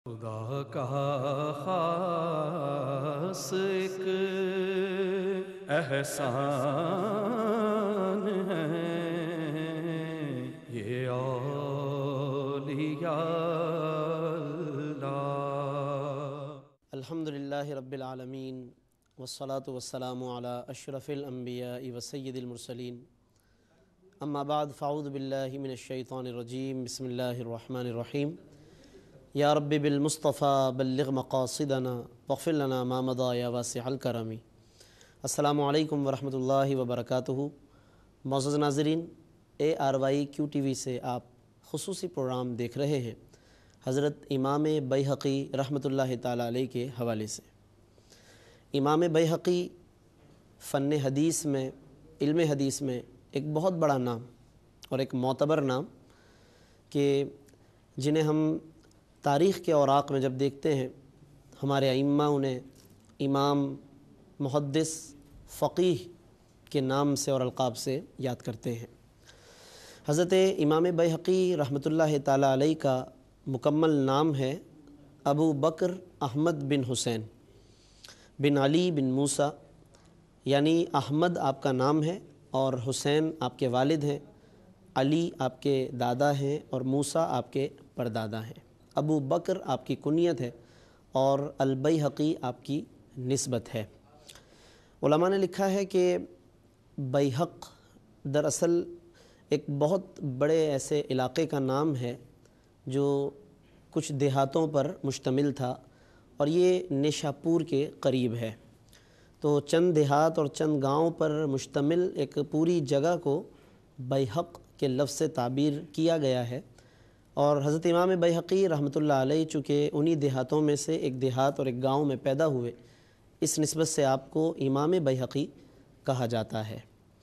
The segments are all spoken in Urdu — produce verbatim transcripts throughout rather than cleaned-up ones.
خدا کا خاص ایک احسان ہے یہ اولیاء اللہ۔ الحمدللہ رب العالمین والصلاة والسلام علی اشرف الانبیاء وسید المرسلین، اما بعد فاعوذ باللہ من الشیطان الرجیم، بسم اللہ الرحمن الرحیم۔ یا رب بالمصطفیٰ بلغ مقاصدنا واغفر لنا ما مضى یا واسع الکرم۔ السلام علیکم ورحمۃ اللہ وبرکاتہ۔ معزز ناظرین، A R Y Q T V سے آپ خصوصی پروگرام دیکھ رہے ہیں حضرت امام بیہقی رحمۃ اللہ تعالیٰ علیہ کے حوالے سے۔ امام بیہقی فن حدیث میں، علم حدیث میں ایک بہت بڑا نام اور ایک معتبر نام کہ جنہیں ہم تاریخ کے اوراق میں جب دیکھتے ہیں ہمارے ائمہ انہیں امام، محدث، فقیہ کے نام سے اور القاب سے یاد کرتے ہیں۔ حضرت امام بیہقی رحمۃ اللہ تعالیٰ علیہ کا مکمل نام ہے ابو بکر احمد بن حسین بن علی بن موسیٰ، یعنی احمد آپ کا نام ہے اور حسین آپ کے والد ہیں، علی آپ کے دادا ہیں اور موسیٰ آپ کے پردادا ہیں۔ ابو بکر آپ کی کنیت ہے اور البیہقی آپ کی نسبت ہے۔ علماء نے لکھا ہے کہ بیہق دراصل ایک بہت بڑے ایسے علاقے کا نام ہے جو کچھ دیہاتوں پر مشتمل تھا اور یہ نیشاپور کے قریب ہے۔ تو چند دیہات اور چند گاؤں پر مشتمل ایک پوری جگہ کو بیہق کے لفظ سے تعبیر کیا گیا ہے، اور حضرت امام بیہقی رحمۃ اللہ علیہ چونکہ انہی دیہاتوں میں سے ایک دیہات اور ایک گاؤں میں پیدا ہوئے، اس نسبت سے آپ کو امام بیہقی کہا جاتا ہے۔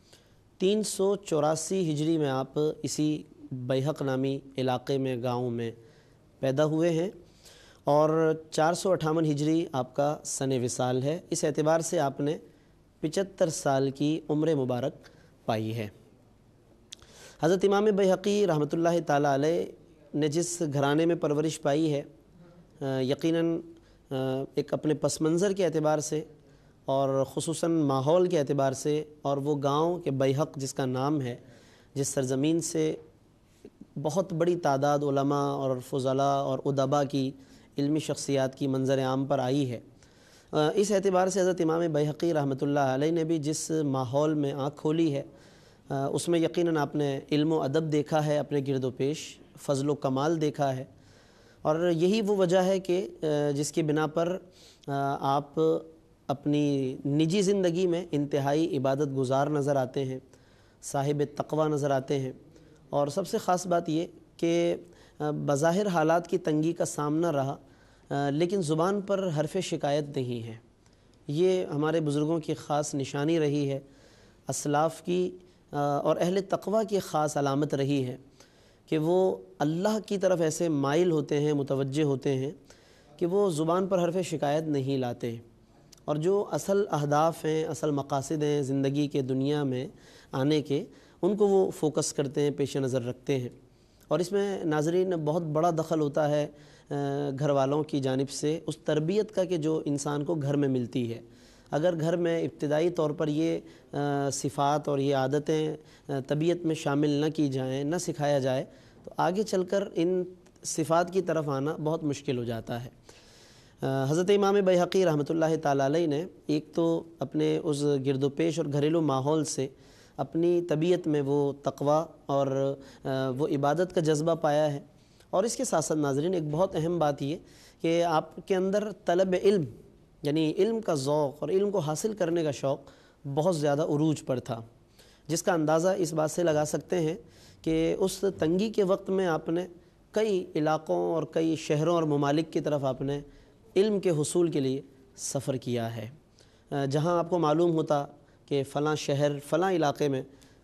تین سو چوراسی ہجری میں آپ اسی بیہق نامی علاقے میں، گاؤں میں پیدا ہوئے ہیں، اور چار سو اٹھاون ہجری آپ کا سن وصال ہے۔ اس اعتبار سے آپ نے پچہتر سال کی عمر مبارک پائی ہے۔ حضرت امام بیہقی رحمۃ اللہ تعالیٰ علیہ نے جس گھرانے میں پرورش پائی ہے، یقیناً ایک اپنے پس منظر کے اعتبار سے اور خصوصاً ماحول کے اعتبار سے، اور وہ گاؤں کے بیہق جس کا نام ہے، جس سرزمین سے بہت بڑی تعداد علماء اور فضلاء اور ادباء کی علمی شخصیات کی منظر عام پر آئی ہے، اس اعتبار سے حضرت امام بیہقی رحمۃ اللہ علیہ نے بھی جس ماحول میں آنکھ کھولی ہے، اس میں یقیناً آپ نے علم و ادب دیکھا ہے اپنے گرد و پیش، فضل و کمال دیکھا ہے، اور یہی وہ وجہ ہے کہ جس کی بنا پر آپ اپنی نجی زندگی میں انتہائی عبادت گزار نظر آتے ہیں، صاحب تقوی نظر آتے ہیں، اور سب سے خاص بات یہ کہ بظاہر حالات کی تنگی کا سامنا رہا لیکن زبان پر حرف شکایت نہیں ہے۔ یہ ہمارے بزرگوں کی خاص نشانی رہی ہے، اسلاف کی اور اہل تقوی کی خاص علامت رہی ہے کہ وہ اللہ کی طرف ایسے مائل ہوتے ہیں، متوجہ ہوتے ہیں کہ وہ زبان پر حرف شکایت نہیں لاتے، اور جو اصل اہداف ہیں، اصل مقاصد ہیں زندگی کے دنیا میں آنے کے، ان کو وہ فوکس کرتے ہیں، پیش نظر رکھتے ہیں۔ اور اس میں ناظرین بہت بڑا دخل ہوتا ہے گھر والوں کی جانب سے، اس تربیت کا کہ جو انسان کو گھر میں ملتی ہے۔ اگر گھر میں ابتدائی طور پر یہ صفات اور یہ عادتیں طبیعت میں شامل نہ کی جائیں، نہ سکھایا جائے، تو آگے چل کر ان صفات کی طرف آنا بہت مشکل ہو جاتا ہے۔ حضرت امام بیہقی رحمۃ اللہ تعالیٰ علیہ نے ایک تو اپنے اس گرد و پیش اور گھریلو ماحول سے اپنی طبیعت میں وہ تقوی اور وہ عبادت کا جذبہ پایا ہے، اور اس کے ساتھ ساتھ ناظرین ایک بہت اہم بات یہ کہ آپ کے اندر طلب علم، یعنی علم کا ذوق اور علم کو حاصل کرنے کا شوق بہت زیادہ عروج پر تھا، جس کا اندازہ اس بات سے لگا سکتے ہیں کہ اس تنگی کے وقت میں آپ نے کئی علاقوں اور کئی شہروں اور ممالک کی طرف آپ نے علم کے حصول کے لیے سفر کیا ہے۔ جہاں آپ کو معلوم ہوتا کہ فلاں شہر، فلاں علاقے میں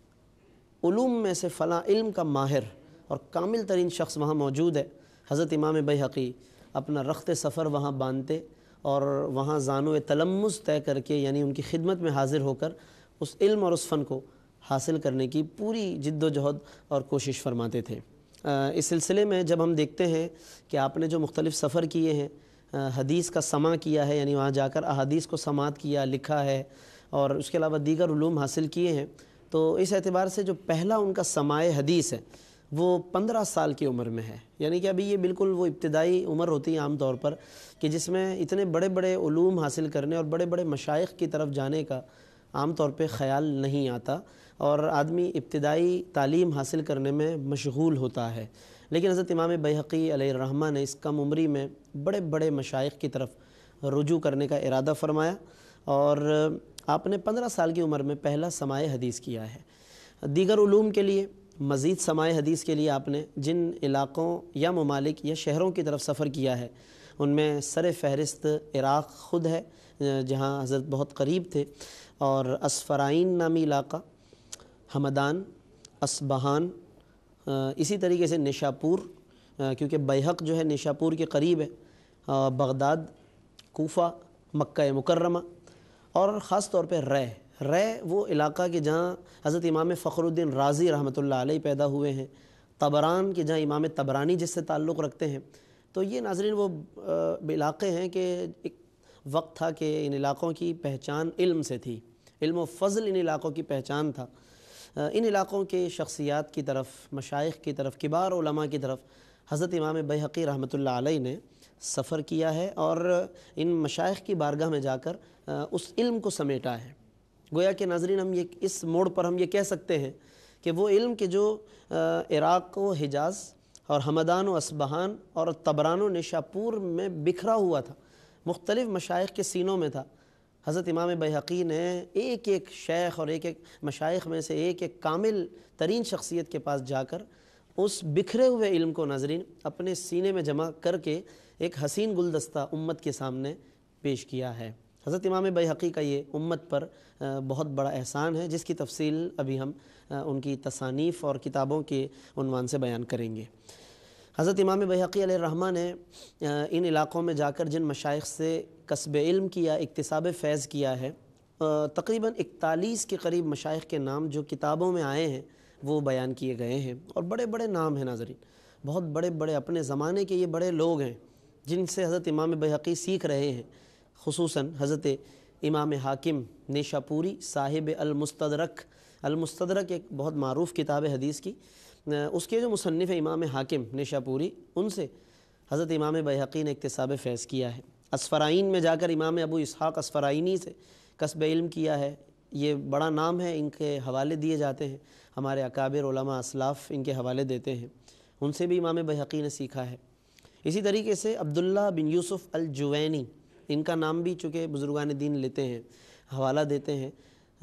علوم میں سے فلاں علم کا ماہر اور کامل ترین شخص وہاں موجود ہے، حضرت امام بیہقی اپنا رخت سفر وہاں باندھتے اور وہاں زانو تلمذ طے کر کے، یعنی ان کی خدمت میں حاضر ہو کر اس علم اور اس فن کو حاصل کرنے کی پوری جد و جہد اور کوشش فرماتے تھے۔ اس سلسلے میں جب ہم دیکھتے ہیں کہ آپ نے جو مختلف سفر کیے ہیں، حدیث کا سماع کیا ہے، یعنی وہاں جا کر احادیث کو سماعت کیا، لکھا ہے، اور اس کے علاوہ دیگر علوم حاصل کیے ہیں، تو اس اعتبار سے جو پہلا ان کا سماع حدیث ہے وہ پندرہ سال کی عمر میں ہے، یعنی کہ ابھی یہ بالکل وہ ابتدائی عمر ہوتی ہے عام طور پر کہ جس میں اتنے بڑے بڑے علوم حاصل کرنے اور بڑے بڑے مشائخ کی طرف جانے کا عام طور پہ خیال نہیں آتا، اور آدمی ابتدائی تعلیم حاصل کرنے میں مشغول ہوتا ہے۔ لیکن حضرت امام بیہقی علیہ الرحمہ نے اس کم عمری میں بڑے بڑے مشائخ کی طرف رجوع کرنے کا ارادہ فرمایا، اور آپ نے پندرہ سال کی عمر میں پہلا سماع حدیث کیا ہے۔ دیگر علوم کے لیے، مزید سماع حدیث کے لیے آپ نے جن علاقوں یا ممالک یا شہروں کی طرف سفر کیا ہے ان میں سر فہرست عراق خود ہے، جہاں حضرت بہت قریب تھے، اور اسفرائین نامی علاقہ، ہمدان، اصبہان، اسی طریقے سے نیشاپور، کیونکہ بیہق جو ہے نیشاپور کے قریب ہے، بغداد، کوفہ، مکہ مکرمہ، اور خاص طور پہ رے رے وہ علاقہ کہ جہاں حضرت امام فخر الدین رازی رحمۃ اللہ علیہ پیدا ہوئے ہیں، طبران کہ جہاں امام طبرانی جس سے تعلق رکھتے ہیں۔ تو یہ ناظرین وہ علاقے ہیں کہ ایک وقت تھا کہ ان علاقوں کی پہچان علم سے تھی، علم و فضل ان علاقوں کی پہچان تھا۔ ان علاقوں کے شخصیات کی طرف، مشائخ کی طرف، کبار علماء کی طرف حضرت امام بیہقی رحمۃ اللہ علیہ نے سفر کیا ہے، اور ان مشائخ کی بارگاہ میں جا کر اس علم کو سمیٹا ہے۔ گویا کہ ناظرین ہم یہ اس موڑ پر ہم یہ کہہ سکتے ہیں کہ وہ علم کے جو عراق و حجاز اور ہمدان و اصبہان اور طبران و نیشاپور میں بکھرا ہوا تھا، مختلف مشائخ کے سینوں میں تھا، حضرت امام بیہقی نے ایک ایک شیخ اور ایک ایک مشائخ میں سے ایک ایک کامل ترین شخصیت کے پاس جا کر اس بکھرے ہوئے علم کو ناظرین اپنے سینے میں جمع کر کے ایک حسین گلدستہ امت کے سامنے پیش کیا ہے۔ حضرت امام بیہقی کا یہ امت پر بہت بڑا احسان ہے، جس کی تفصیل ابھی ہم ان کی تصانیف اور کتابوں کے عنوان سے بیان کریں گے۔ حضرت امام بیہقی علیہ الرحمہ نے ان علاقوں میں جا کر جن مشائخ سے کسب علم کیا، اکتساب فیض کیا ہے، تقریباً اکتالیس کے قریب مشائخ کے نام جو کتابوں میں آئے ہیں وہ بیان کیے گئے ہیں، اور بڑے بڑے نام ہیں ناظرین، بہت بڑے بڑے اپنے زمانے کے یہ بڑے لوگ ہیں جن سے حضرت امام بیہقی سیکھ رہے ہیں، خصوصاً حضرت امام حاکم نیشاپوری صاحب المستدرک۔ المستدرک ایک بہت معروف کتاب حدیث کی، اس کے جو مصنف امام حاکم نیشاپوری، ان سے حضرت امام بیہقی نے اکتساب فیض کیا ہے۔ اسفرائین میں جا کر امام ابو اسحاق اسفرائینی سے کسب علم کیا ہے، یہ بڑا نام ہے، ان کے حوالے دیے جاتے ہیں، ہمارے اکابر علماء اسلاف ان کے حوالے دیتے ہیں، ان سے بھی امام بیہقی نے سیکھا ہے۔ اسی طریقے سے عبداللہ بن یوسف الجوینی، ان کا نام بھی چونکہ بزرگان دین لیتے ہیں، حوالہ دیتے ہیں،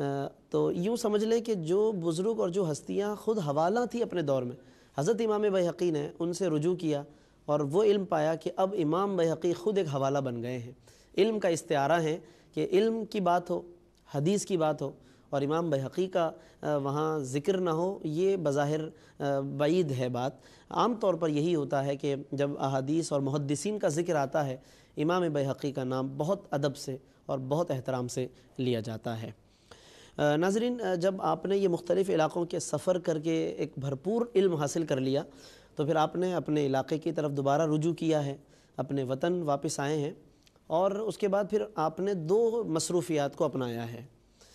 تو یوں سمجھ لیں کہ جو بزرگ اور جو ہستیاں خود حوالہ تھی اپنے دور میں، حضرت امام بیہقی نے ان سے رجوع کیا اور وہ علم پایا کہ اب امام بیہقی خود ایک حوالہ بن گئے ہیں۔ علم کا استعارہ ہے کہ علم کی بات ہو، حدیث کی بات ہو، اور امام بیہقی کا وہاں ذکر نہ ہو، یہ بظاہر بعید ہے بات۔ عام طور پر یہی ہوتا ہے کہ جب احادیث اور محدثین کا ذکر آتا ہے، امام بیہقی کا نام بہت ادب سے اور بہت احترام سے لیا جاتا ہے۔ ناظرین، جب آپ نے یہ مختلف علاقوں کے سفر کر کے ایک بھرپور علم حاصل کر لیا تو پھر آپ نے اپنے علاقے کی طرف دوبارہ رجوع کیا ہے، اپنے وطن واپس آئے ہیں، اور اس کے بعد پھر آپ نے دو مصروفیات کو اپنایا ہے،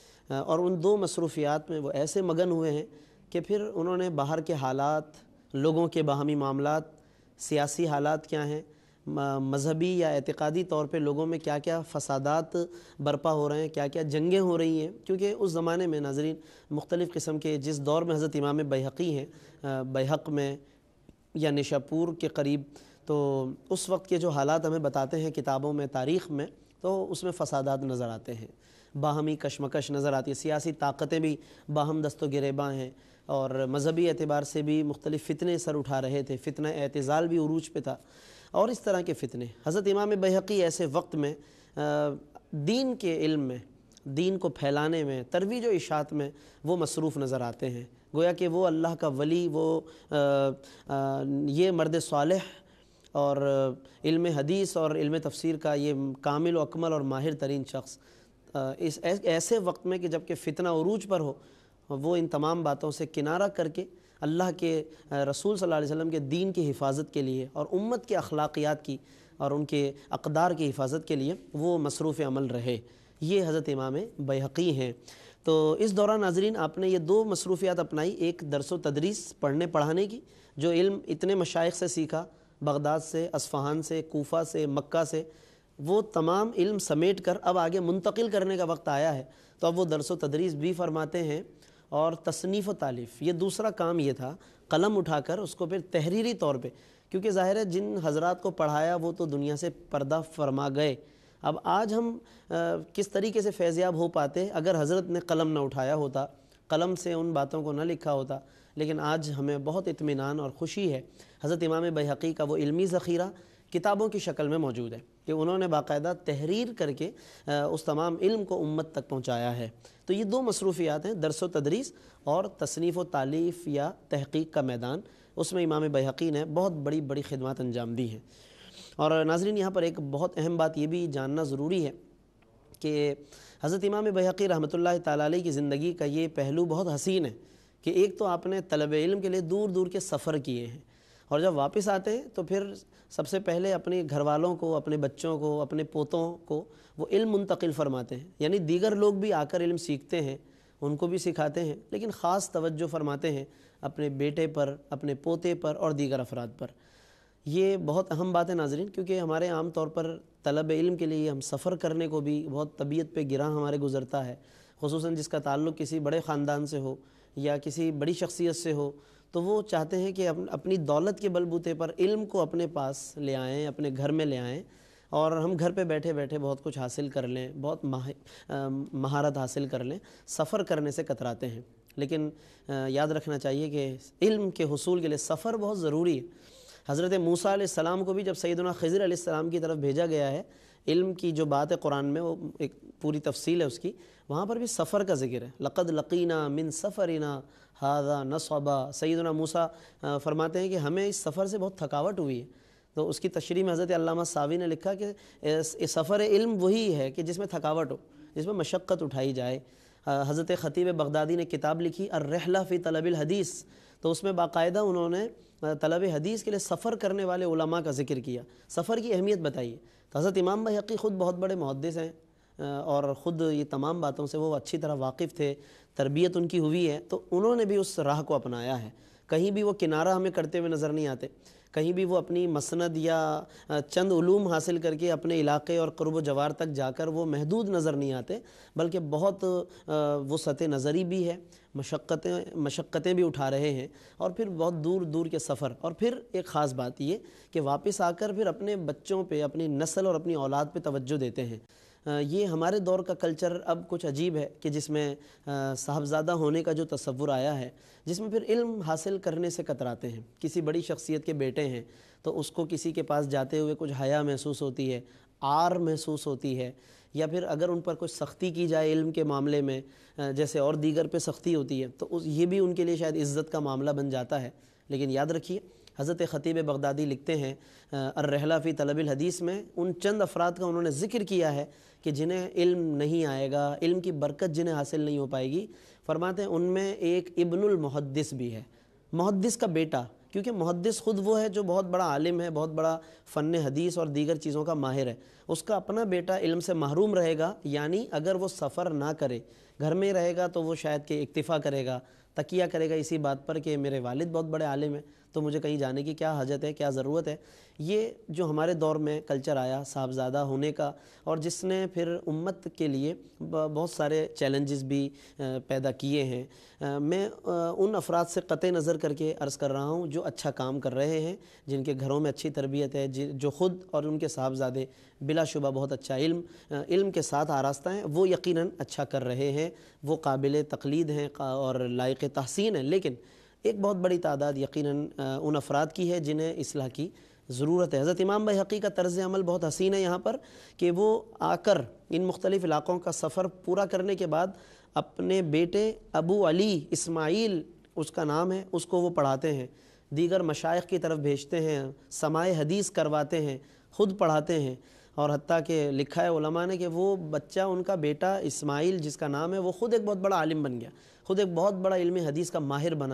اور ان دو مصروفیات میں وہ ایسے مگن ہوئے ہیں کہ پھر انہوں نے باہر کے حالات، لوگوں کے باہمی معاملات، سیاسی حالات کیا ہیں، مذہبی یا اعتقادی طور پہ لوگوں میں کیا کیا فسادات برپا ہو رہے ہیں، کیا کیا جنگیں ہو رہی ہیں، کیونکہ اس زمانے میں ناظرین مختلف قسم کے، جس دور میں حضرت امام بیہقی ہیں، بیہق میں یا نیشاپور کے قریب، تو اس وقت کے جو حالات ہمیں بتاتے ہیں کتابوں میں، تاریخ میں، تو اس میں فسادات نظر آتے ہیں، باہمی کشمکش نظر آتی ہے، سیاسی طاقتیں بھی باہم دست و گریباں ہیں، اور مذہبی اعتبار سے بھی مختلف فتنے سر اٹھا رہے تھے، فتنہ اعتزال بھی عروج پہ تھا، اور اس طرح کے فتنے۔ حضرت امام بیہقی ایسے وقت میں دین کے علم میں، دین کو پھیلانے میں، ترویج و اشاعت میں وہ مصروف نظر آتے ہیں، گویا کہ وہ اللہ کا ولی، وہ یہ مرد صالح اور علم حدیث اور علم تفسیر کا یہ کامل و اکمل اور ماہر ترین شخص، اس ایسے وقت میں کہ جب کہ فتنہ عروج پر ہو، وہ ان تمام باتوں سے کنارہ کر کے اللہ کے رسول صلی اللہ علیہ وسلم کے دین کی حفاظت کے لیے اور امت کے اخلاقیات کی اور ان کے اقدار کی حفاظت کے لیے وہ مصروف عمل رہے۔ یہ حضرت امام بیہقی ہیں۔ تو اس دوران ناظرین آپ نے یہ دو مصروفیات اپنائی، ایک درس و تدریس پڑھنے پڑھانے کی، جو علم اتنے مشائخ سے سیکھا، بغداد سے، اصفہان سے، کوفہ سے، مکہ سے، وہ تمام علم سمیٹ کر اب آگے منتقل کرنے کا وقت آیا ہے، تو اب وہ درس و تدریس بھی فرماتے ہیں، اور تصنیف و تالیف، یہ دوسرا کام یہ تھا، قلم اٹھا کر اس کو پھر تحریری طور پہ، کیونکہ ظاہر ہے جن حضرات کو پڑھایا وہ تو دنیا سے پردہ فرما گئے۔ اب آج ہم کس طریقے سے فیضیاب ہو پاتے اگر حضرت نے قلم نہ اٹھایا ہوتا، قلم سے ان باتوں کو نہ لکھا ہوتا، لیکن آج ہمیں بہت اطمینان اور خوشی ہے حضرت امام بیہقی کا وہ علمی ذخیرہ کتابوں کی شکل میں موجود ہے کہ انہوں نے باقاعدہ تحریر کر کے اس تمام علم کو امت تک پہنچایا ہے۔ تو یہ دو مصروفیات ہیں، درس و تدریس اور تصنیف و تالیف یا تحقیق کا میدان، اس میں امام بیہقی نے بہت بڑی بڑی خدمات انجام دی ہیں۔ اور ناظرین یہاں پر ایک بہت اہم بات یہ بھی جاننا ضروری ہے کہ حضرت امام بیہقی رحمۃ اللہ تعالیٰ علیہ کی زندگی کا یہ پہلو بہت حسین ہے کہ ایک تو آپ نے طلب علم کے لیے دور دور کے سفر کیے ہیں، اور جب واپس آتے ہیں تو پھر سب سے پہلے اپنے گھر والوں کو، اپنے بچوں کو، اپنے پوتوں کو وہ علم منتقل فرماتے ہیں، یعنی دیگر لوگ بھی آ کر علم سیکھتے ہیں، ان کو بھی سکھاتے ہیں، لیکن خاص توجہ فرماتے ہیں اپنے بیٹے پر، اپنے پوتے پر اور دیگر افراد پر۔ یہ بہت اہم بات ہے ناظرین، کیونکہ ہمارے عام طور پر طلب علم کے لیے ہم سفر کرنے کو بھی بہت طبیعت پہ گراں ہمارے گزرتا ہے، خصوصاً جس کا تعلق کسی بڑے خاندان سے ہو یا کسی بڑی شخصیت سے ہو، تو وہ چاہتے ہیں کہ اپنی دولت کے بلبوتے پر علم کو اپنے پاس لے آئیں، اپنے گھر میں لے آئیں، اور ہم گھر پہ بیٹھے بیٹھے بہت کچھ حاصل کر لیں، بہت مہارت حاصل کر لیں، سفر کرنے سے کتراتے ہیں۔ لیکن یاد رکھنا چاہیے کہ علم کے حصول کے لیے سفر بہت ضروری ہے۔ حضرت موسیٰ علیہ السلام کو بھی جب سیدنا خضر علیہ السلام کی طرف بھیجا گیا ہے، علم کی جو بات ہے قرآن میں وہ ایک پوری تفصیل ہے اس کی، وہاں پر بھی سفر کا ذکر ہے۔ لقد لقینا من سفرنا ھذا نصبا، سیدنا موسیٰ فرماتے ہیں کہ ہمیں اس سفر سے بہت تھکاوٹ ہوئی ہے۔ تو اس کی تشریح میں حضرت علامہ ساوی نے لکھا کہ سفر علم وہی ہے کہ جس میں تھکاوٹ ہو، جس میں مشقت اٹھائی جائے۔ حضرت خطیب بغدادی نے کتاب لکھی الرحلہ فی طلب الحدیث، تو اس میں باقاعدہ انہوں نے طلب حدیث کے لیے سفر کرنے والے علماء کا ذکر کیا، سفر کی اہمیت بتائی ہے۔ تو حضرت امام بیہقی خود بہت بڑے محدث ہیں، اور خود یہ تمام باتوں سے وہ اچھی طرح واقف تھے، تربیت ان کی ہوئی ہے، تو انہوں نے بھی اس راہ کو اپنایا ہے۔ کہیں بھی وہ کنارہ ہمیں کرتے ہوئے نظر نہیں آتے، کہیں بھی وہ اپنی مسند یا چند علوم حاصل کر کے اپنے علاقے اور قرب و جوار تک جا کر وہ محدود نظر نہیں آتے، بلکہ بہت وسعت نظری بھی ہے، مشقتیں مشقتیں بھی اٹھا رہے ہیں، اور پھر بہت دور دور کے سفر، اور پھر ایک خاص بات یہ کہ واپس آ کر پھر اپنے بچوں پہ، اپنی نسل اور اپنی اولاد پہ توجہ دیتے ہیں۔ یہ ہمارے دور کا کلچر اب کچھ عجیب ہے کہ جس میں صاحبزادہ ہونے کا جو تصور آیا ہے، جس میں پھر علم حاصل کرنے سے کتراتے ہیں۔ کسی بڑی شخصیت کے بیٹے ہیں تو اس کو کسی کے پاس جاتے ہوئے کچھ حیا محسوس ہوتی ہے، عار محسوس ہوتی ہے، یا پھر اگر ان پر کچھ سختی کی جائے علم کے معاملے میں، جیسے اور دیگر پہ سختی ہوتی ہے، تو یہ بھی ان کے لیے شاید عزت کا معاملہ بن جاتا ہے۔ لیکن یاد رکھیے حضرت خطیب بغدادی لکھتے ہیں الرحلہ فی طلب الحدیث میں، ان چند افراد کا انہوں نے ذکر کیا ہے کہ جنہیں علم نہیں آئے گا، علم کی برکت جنہیں حاصل نہیں ہو پائے گی، فرماتے ہیں ان میں ایک ابن المحدث بھی ہے، محدث کا بیٹا، کیونکہ محدث خود وہ ہے جو بہت بڑا عالم ہے، بہت بڑا فن حدیث اور دیگر چیزوں کا ماہر ہے، اس کا اپنا بیٹا علم سے محروم رہے گا، یعنی اگر وہ سفر نہ کرے، گھر میں رہے گا تو وہ شاید کہ اکتفا کرے گا، تکیہ کرے گا اسی بات پر کہ میرے والد بہت بڑے عالم ہیں تو مجھے کہیں جانے کی کیا حاجت ہے، کیا ضرورت ہے۔ یہ جو ہمارے دور میں کلچر آیا صاحبزادہ ہونے کا، اور جس نے پھر امت کے لیے بہت سارے چیلنجز بھی پیدا کیے ہیں، میں ان افراد سے قطع نظر کر کے عرض کر رہا ہوں جو اچھا کام کر رہے ہیں، جن کے گھروں میں اچھی تربیت ہے، جو خود اور ان کے صاحبزادے بلا شبہ بہت اچھا علم علم کے ساتھ آراستہ ہیں، وہ یقیناً اچھا کر رہے ہیں، وہ قابل تقلید ہیں اور لائق تحسین ہیں، لیکن ایک بہت بڑی تعداد یقیناً ان افراد کی ہے جنہیں اصلاح کی ضرورت ہے۔ حضرت امام بیہقی کا طرز عمل بہت حسین ہے یہاں پر کہ وہ آ کر ان مختلف علاقوں کا سفر پورا کرنے کے بعد اپنے بیٹے ابو علی اسماعیل اس کا نام ہے، اس کو وہ پڑھاتے ہیں، دیگر مشائخ کی طرف بھیجتے ہیں، سماع حدیث کرواتے ہیں، خود پڑھاتے ہیں، اور حتیٰ کہ لکھا ہے علماء نے کہ وہ بچہ ان کا بیٹا اسماعیل جس کا نام ہے وہ خود ایک بہت بڑا عالم بن گیا، خود ایک بہت بڑا علم حدیث کا ماہر بنا،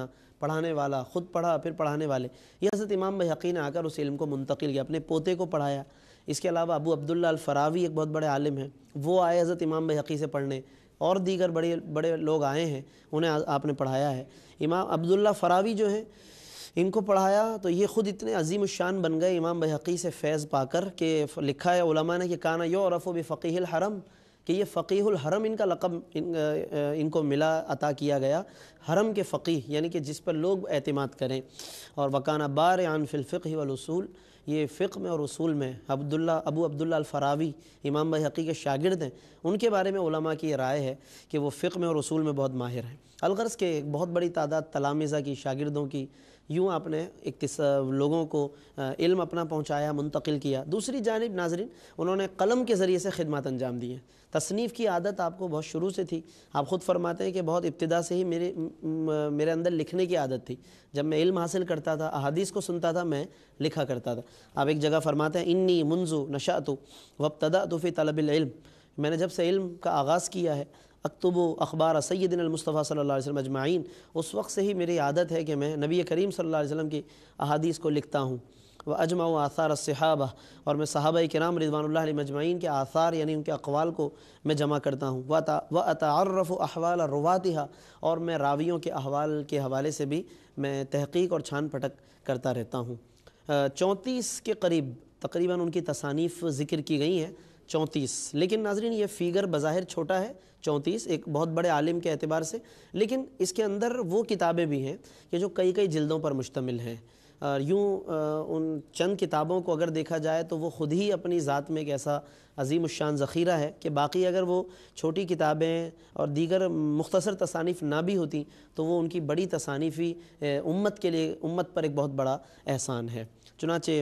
پڑھانے والا، خود پڑھا پھر پڑھانے والے، یہ حضرت امام بیہقی نے آ کر اس علم کو منتقل کیا، اپنے پوتے کو پڑھایا۔ اس کے علاوہ ابو عبداللہ الفراوی ایک بہت بڑے عالم ہیں، وہ آئے حضرت امام بیہقی سے پڑھنے، اور دیگر بڑے بڑے لوگ آئے ہیں، انہیں آپ نے پڑھایا ہے۔ امام عبداللہ فراوی جو ہیں ان کو پڑھایا تو یہ خود اتنے عظیم الشان بن گئے امام بیہقی سے فیض پا کر کہ لکھا ہے علماء نے کہ کانا یعرف بفقیہ الحرم، کہ یہ فقیہ الحرم ان کا لقب ان, ان کو ملا، عطا کیا گیا، حرم کے فقیہ یعنی کہ جس پر لوگ اعتماد کریں۔ اور وکانا بارعا فی الفقہ والاصول، یہ فقہ میں اور اصول میں عبداللہ ابو عبداللہ الفراوی امام بیہقی کے شاگرد ہیں، ان کے بارے میں علماء کی یہ رائے ہے کہ وہ فقہ میں اور اصول میں بہت ماہر ہیں۔ الغرض کہ ایک بہت بڑی تعداد تلامذہ کی، شاگردوں کی، یوں آپ نے لوگوں کو علم اپنا پہنچایا، منتقل کیا۔ دوسری جانب ناظرین انہوں نے قلم کے ذریعے سے خدمات انجام دی ہیں۔ تصنیف کی عادت آپ کو بہت شروع سے تھی، آپ خود فرماتے ہیں کہ بہت ابتدا سے ہی میرے میرے اندر لکھنے کی عادت تھی، جب میں علم حاصل کرتا تھا، احادیث کو سنتا تھا، میں لکھا کرتا تھا۔ آپ ایک جگہ فرماتے ہیں انی منذ نشأت وابتدأت فی طلب العلم، میں نے جب سے علم کا آغاز کیا ہے، اکتب اخبار سیدنا المصطفیٰ صلی اللہ علیہ وسلم اجمعین، اس وقت سے ہی میری عادت ہے کہ میں نبی کریم صلی اللہ علیہ وسلم کی احادیث کو لکھتا ہوں۔ واجمع آثار الصحابہ، اور میں صحابہ کرام رضوان اللہ علیہم اجمعین کے آثار یعنی ان کے اقوال کو میں جمع کرتا ہوں۔ واتعرف احوال رواتها، اور میں راویوں کے احوال کے حوالے سے بھی میں تحقیق اور چھان پھٹک کرتا رہتا ہوں۔ چونتیس کے قریب تقریباً ان کی تصانیف ذکر کی گئی ہیں، چونتیس، لیکن ناظرین یہ فیگر بظاہر چھوٹا ہے، چونتیس ایک بہت بڑے عالم کے اعتبار سے، لیکن اس کے اندر وہ کتابیں بھی ہیں کہ جو کئی کئی جلدوں پر مشتمل ہیں۔ یوں ان چند کتابوں کو اگر دیکھا جائے تو وہ خود ہی اپنی ذات میں ایک ایسا عظیم الشان ذخیرہ ہے کہ باقی اگر وہ چھوٹی کتابیں اور دیگر مختصر تصانیف نہ بھی ہوتی تو وہ ان کی بڑی تصانیفی امت کے لیے، امت پر ایک بہت بڑا احسان ہے۔ چنانچہ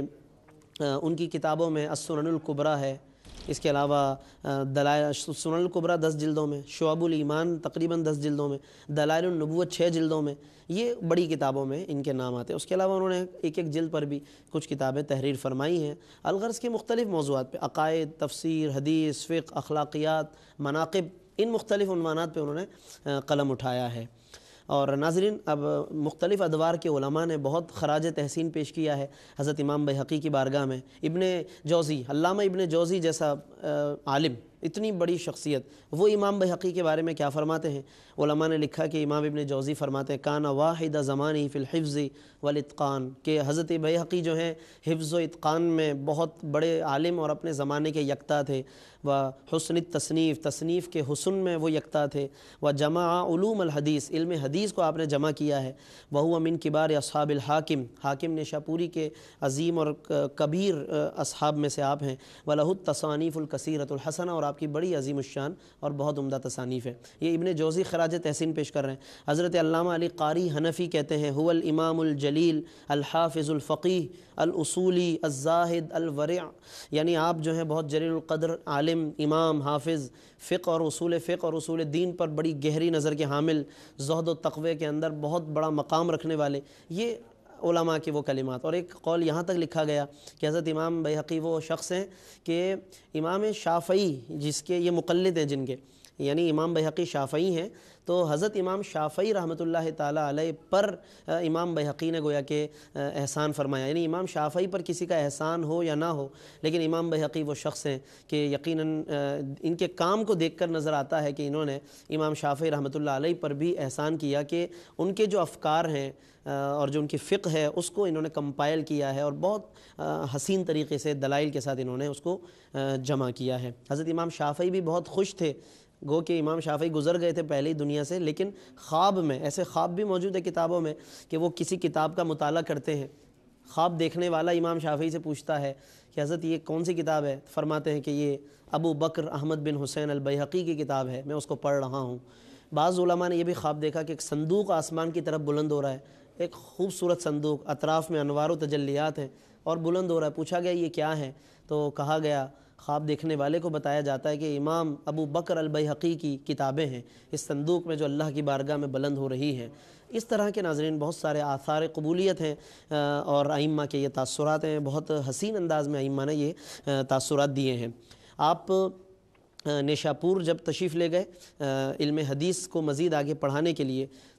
ان کی کتابوں میں السنن الکبریٰ ہے، اس کے علاوہ دلائل سنن الکبریٰ دس جلدوں میں، شعب الایمان تقریباً دس جلدوں میں، دلائل النبوت چھ جلدوں میں، یہ بڑی کتابوں میں ان کے نام آتے ہیں۔ اس کے علاوہ انہوں نے ایک ایک جلد پر بھی کچھ کتابیں تحریر فرمائی ہیں، الغرض کے مختلف موضوعات پہ، عقائد، تفسیر، حدیث، فقہ، اخلاقیات، مناقب، ان مختلف عنوانات پہ انہوں نے قلم اٹھایا ہے۔ اور ناظرین اب مختلف ادوار کے علماء نے بہت خراج تحسین پیش کیا ہے حضرت امام بیہقی کی بارگاہ میں۔ ابن جوزی، علامہ ابن جوزی جیسا عالم، اتنی بڑی شخصیت، وہ امام بیہقی کے بارے میں کیا فرماتے ہیں؟ علماء نے لکھا کہ امام ابن جوزی فرماتے ہیں کانا واحد زمانی فی الحفظ والاتقان، کہ حضرت بیہقی جو ہیں حفظ و اتقان میں بہت بڑے عالم اور اپنے زمانے کے یکتا تھے، و حسن التصنیف، تصنیف کے حسن میں وہ یکتا تھے، و جمع علوم الحدیث، علم حدیث کو آپ نے جمع کیا ہے، وہو من کبار اصحاب الحاکم، حاکم نشاپوری کے عظیم اور کبیر اصحاب میں سے آپ ہیں، ولہ التصانیف الکثیرۃ الحسنہ، اور آپ کی بڑی عظیم الشان اور بہت عمدہ تصانیف ہے۔ یہ ابن جوزی خراج تحسین پیش کر رہے ہیں۔ حضرت علامہ علی قاری حنفی کہتے ہیں هو الامام الجلیل الحافظ الفقیہ الاصولی الزاہد الورع، یعنی آپ جو ہیں بہت جلیل القدر عالم، امام، حافظ، فقہ اور اصول فقہ اور اصول دین پر بڑی گہری نظر کے حامل، زہد و تقوی کے اندر بہت بڑا مقام رکھنے والے، یہ علماء کے وہ کلمات۔ اور ایک قول یہاں تک لکھا گیا کہ حضرت امام بیہقی وہ شخص ہیں کہ امام شافعی جس کے یہ مقلد ہیں جن کے، یعنی امام بیہقی شافعی ہیں، تو حضرت امام شافعی رحمۃ اللہ تعالیٰ علیہ پر امام بیہقی نے گویا کہ احسان فرمایا، یعنی امام شافعی پر کسی کا احسان ہو یا نہ ہو، لیکن امام بیہقی وہ شخص ہیں کہ یقیناً ان کے کام کو دیکھ کر نظر آتا ہے کہ انہوں نے امام شافعی رحمۃ اللہ علیہ پر بھی احسان کیا کہ ان کے جو افکار ہیں اور جو ان کی فقہ ہے اس کو انہوں نے کمپائل کیا ہے اور بہت حسین طریقے سے دلائل کے ساتھ انہوں نے اس کو جمع کیا ہے۔ حضرت امام شافعی بھی بہت خوش تھے، گو کہ امام شافعی گزر گئے تھے پہلے ہی دنیا سے، لیکن خواب میں، ایسے خواب بھی موجود ہے کتابوں میں کہ وہ کسی کتاب کا مطالعہ کرتے ہیں، خواب دیکھنے والا امام شافعی سے پوچھتا ہے کہ حضرت یہ کون سی کتاب ہے؟ فرماتے ہیں کہ یہ ابو بکر احمد بن حسین البیہقی کی کتاب ہے، میں اس کو پڑھ رہا ہوں۔ بعض علماء نے یہ بھی خواب دیکھا کہ ایک صندوق آسمان کی طرف بلند ہو رہا ہے، ایک خوبصورت صندوق، اطراف میں انوار و تجلیات ہیں اور بلند ہو رہا ہے۔ پوچھا گیا یہ کیا ہے؟ تو کہا گیا، خواب دیکھنے والے کو بتایا جاتا ہے کہ امام ابو بکر البیہقی کی کتابیں ہیں اس صندوق میں جو اللہ کی بارگاہ میں بلند ہو رہی ہیں۔ اس طرح کے ناظرین بہت سارے آثار قبولیت ہیں اور ائمہ کے یہ تاثرات ہیں، بہت حسین انداز میں ائمہ نے یہ تاثرات دیے ہیں۔ آپ نیشاپور جب تشریف لے گئے علم حدیث کو مزید آگے پڑھانے کے لیے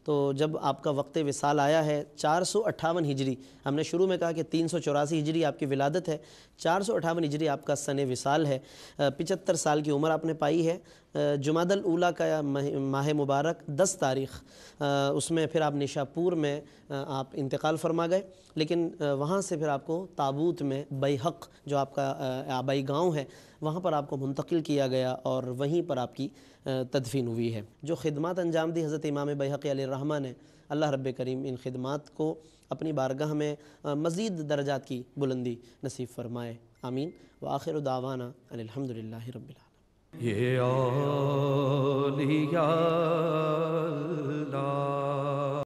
تو جب آپ کا وقت وصال آیا ہے چار سو اٹھاون ہجری، ہم نے شروع میں کہا کہ تین سو چوراسی ہجری آپ کی ولادت ہے، چار سو اٹھاون ہجری آپ کا سن وصال ہے، پچہتر سال کی عمر آپ نے پائی ہے۔ جمادی الاولیٰ کا ماہ مبارک دس تاریخ، اس میں پھر آپ نشاپور میں آپ انتقال فرما گئے، لیکن وہاں سے پھر آپ کو تابوت میں بیحق جو آپ کا آبائی گاؤں ہے وہاں پر آپ کو منتقل کیا گیا اور وہیں پر آپ کی تدفین ہوئی ہے۔ جو خدمات انجام دی حضرت امام بیہقی علیہ الرحمہ نے، اللہ رب کریم ان خدمات کو اپنی بارگاہ میں مزید درجات کی بلندی نصیب فرمائے، آمین۔ وآخر دعوانا ان الحمدللہ رب العالمین۔ یہ اولیاء اللہ